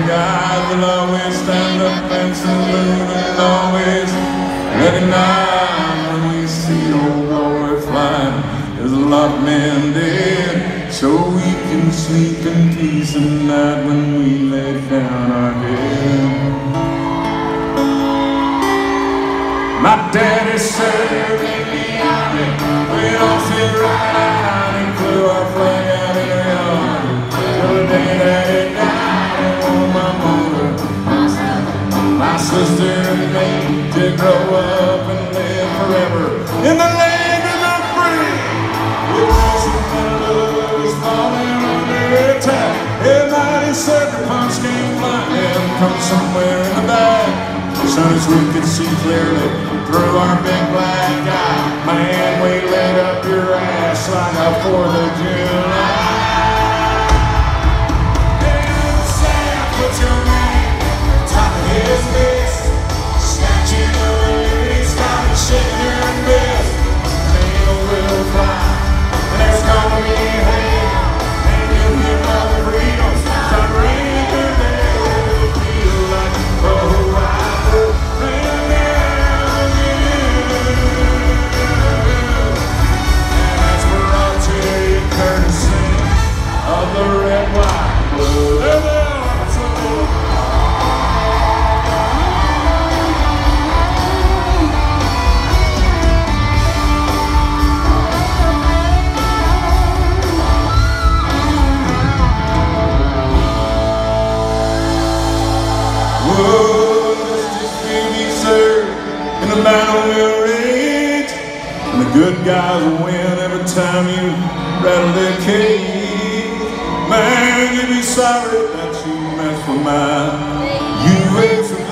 guys will always stand up and salute and always recognize when we see old glory flying. There's a lot of men dead, so we can sleep in peace at night when we lay down our head. My daddy served in the army, went off his right out and flew our flag out in the yard. Till the day that he died, and on my mother, my sister and me, to grow up and live forever in the land of the free. Was falling under attack. Everybody said the punch came flying, come somewhere in the back. Son, as we could see clearly through our big black eye, man, we laid up your ass like a 4th of July. And Sam put your name on top of his list, snatching away, started shaking your fist. The eagle will fly, and there's gonna be hell, and you'll give all the freedom. Start raining through there, it'll feel like, oh, battle will rage, and the good guys will win every time you rattle their cage. Man, you'd be sorry that you messed with mine. You ain't